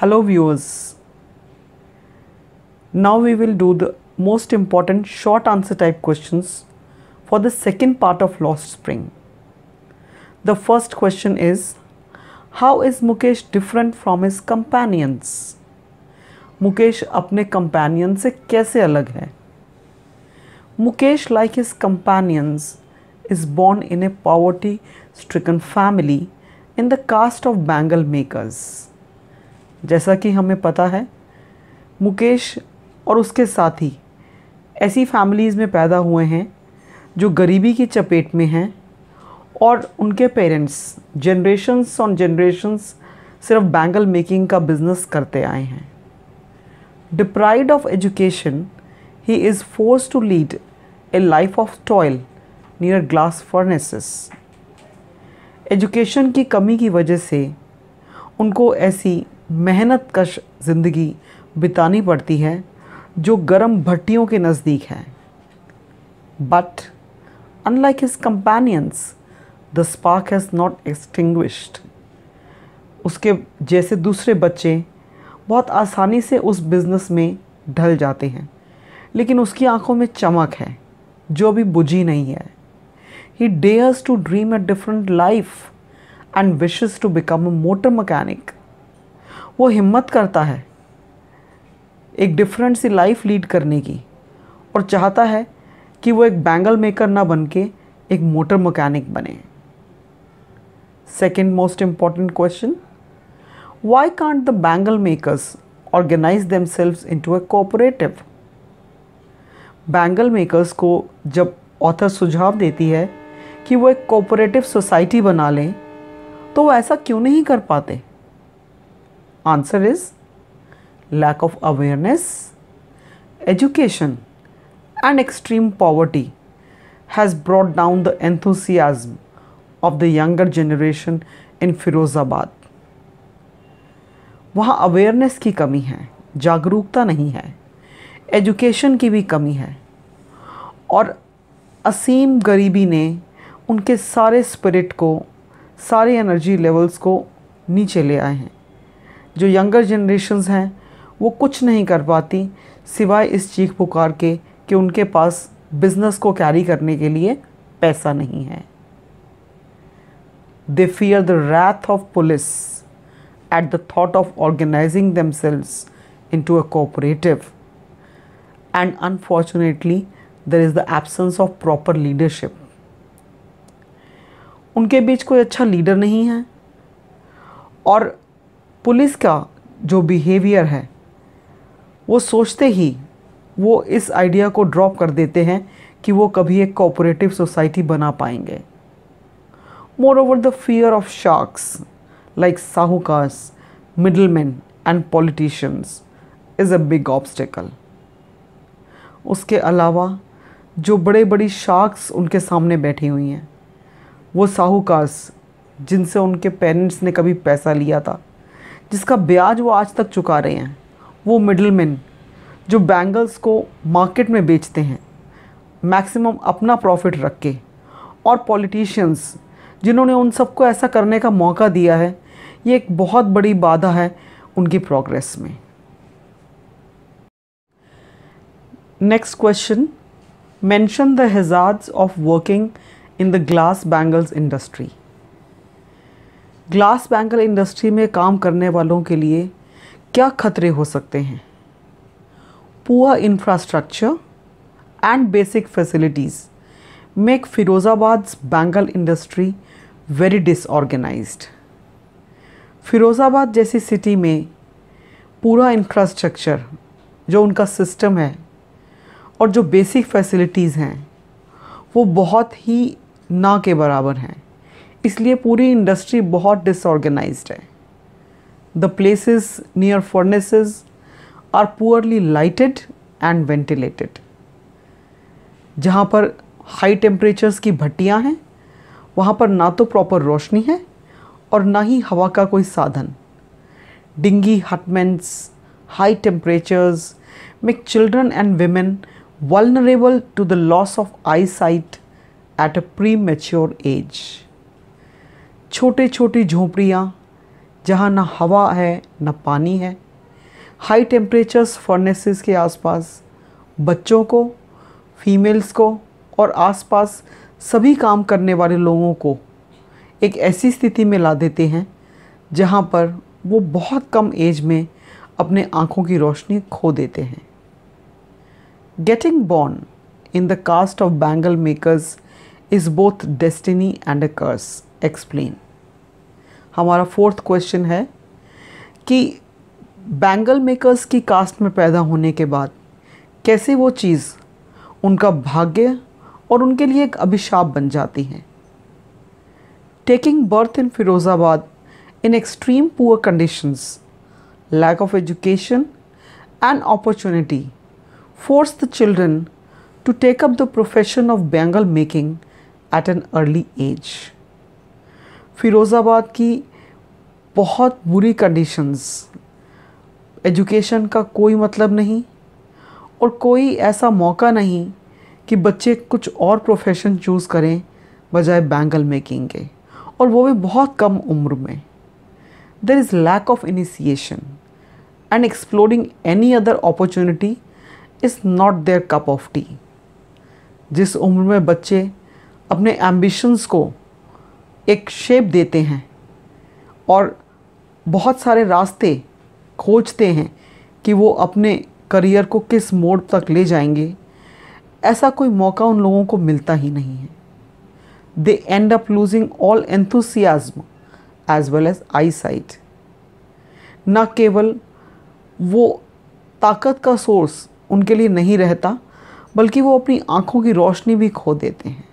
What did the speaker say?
Hello viewers, now we will do the most important short answer type questions for the second part of Lost Spring. The first question is, how is Mukesh different from his companions? Mukesh अपने companion से कैसे अलग है? Mukesh, like his companions, is born in a poverty-stricken family in the caste of bangle makers. जैसा कि हमें पता है, मुकेश और उसके साथी ऐसी फैमिलीज़ में पैदा हुए हैं जो गरीबी की चपेट में हैं और उनके पेरेंट्स जनरेशन्स ऑन जनरेशन्स सिर्फ बैंगल मेकिंग का बिजनेस करते आए हैं. Deprived of education, he is forced to lead a life of toil near glass furnaces. Education की कमी की वजह से उनको ऐसी मेहनत कश ज़िंदगी बितानी पड़ती है जो गर्म भट्टियों के नज़दीक है. But unlike his companions, the spark has not extinguished. उसके जैसे दूसरे बच्चे बहुत आसानी से उस बिज़नेस में ढल जाते हैं, लेकिन उसकी आंखों में चमक है जो अभी बुझी नहीं है. He dares to dream a different life and wishes to become a motor mechanic. वो हिम्मत करता है एक डिफरेंट सी लाइफ लीड करने की और चाहता है कि वो एक बैंगल मेकर ना बन के एक मोटर मैकेनिक बने. Second most important question, why can't the bangle makers organize themselves into a cooperative? Bangle makers को जब ऑथर सुझाव देती है कि वो एक कोऑपरेटिव सोसाइटी बना लें तो वो ऐसा क्यों नहीं कर पाते? Answer is lack of awareness, education and extreme poverty has brought down the enthusiasm of the younger generation in Firozabad. वहाँ अवेयरनेस की कमी है, जागरूकता नहीं है, एजुकेशन की भी कमी है और असीम गरीबी ने उनके सारे स्पिरिट को, सारे एनर्जी लेवल्स को नीचे ले आए हैं. जो यंगर जनरेशन्स हैं वो कुछ नहीं कर पाती सिवाय इस चीख पुकार के कि उनके पास बिजनेस को कैरी करने के लिए पैसा नहीं है. They fear the wrath of police at the thought of organizing themselves into a cooperative, and unfortunately there is the absence of proper leadership. उनके बीच कोई अच्छा लीडर नहीं है और पुलिस का जो बिहेवियर है वो सोचते ही वो इस आइडिया को ड्रॉप कर देते हैं कि वो कभी एक कोऑपरेटिव सोसाइटी बना पाएंगे. Moreover, the fear of sharks like SAQ'S, middlemen and politicians is a big obstacle. उसके अलावा जो बड़े बड़ी शार्क्स उनके सामने बैठी हुई हैं, वो SAQ'S जिनसे उनके पेरेंट्स ने कभी पैसा लिया था, जिसका ब्याज वो आज तक चुका रहे हैं, वो मिडलमैन जो बैंगल्स को मार्केट में बेचते हैं मैक्सिमम अपना प्रॉफिट रख के, और पॉलिटिशियंस जिन्होंने उन सबको ऐसा करने का मौका दिया है, ये एक बहुत बड़ी बाधा है उनकी प्रोग्रेस में. Next question, mention the hazards of working in the glass bangles industry. Glass bangle industry में काम करने वालों के लिए क्या खतरे हो सकते हैं? Poor infrastructure and basic facilities make Firozabad's bangle industry very disorganised. Firozabad जैसी सिटी में पूरा इंफ्रास्ट्रक्चर जो उनका सिस्टम है और जो बेसिक फैसिलिटीज़ हैं वो बहुत ही ना के बराबर हैं, इसलिए पूरी इंडस्ट्री बहुत डिसऑर्गेनाइज्ड है. The places near furnaces are poorly lighted and ventilated. जहाँ पर हाई टेम्परेचर्स की भट्टियाँ हैं वहाँ पर ना तो प्रॉपर रोशनी है और ना ही हवा का कोई साधन. Dingy hutments, high temperatures make children and women vulnerable to the loss of eyesight at a premature age. छोटे छोटी झोंपड़ियाँ जहाँ ना हवा है ना पानी है। हाई टेम्परेचर्स फर्नेसेस के आसपास बच्चों को, फीमेल्स को और आसपास सभी काम करने वाले लोगों को एक ऐसी स्थिति में ला देते हैं जहाँ पर वो बहुत कम एज में अपने आँखों की रोशनी खो देते हैं। Getting born in the caste of bangle makers is both destiny and a curse, explain. हमारा फोर्थ क्वेश्चन है कि बैंगल मेकर्स की कास्ट में पैदा होने के बाद कैसे वो चीज़ उनका भाग्य और उनके लिए एक अभिशाप बन जाती हैं। Taking birth in Firozabad in extreme poor conditions, lack of education and opportunity forced the children to take up the profession of bangle making at an early age. Firozabad की बहुत बुरी कंडीशंस, एजुकेशन का कोई मतलब नहीं और कोई ऐसा मौका नहीं कि बच्चे कुछ और प्रोफेशन चूज़ करें बजाय बैंगल मेकिंग के, और वो भी बहुत कम उम्र में। There is lack of initiation and exploring any other opportunity is not their cup of tea. जिस उम्र में बच्चे अपने ambitions को एक शेप देते हैं और बहुत सारे रास्ते खोजते हैं कि वो अपने करियर को किस मोड़ तक ले जाएंगे, ऐसा कोई मौका उन लोगों को मिलता ही नहीं है। They end up losing all enthusiasm as well as eyesight. न केवल वो ताकत का सोर्स उनके लिए नहीं रहता, बल्कि वो अपनी आँखों की रोशनी भी खो देते हैं।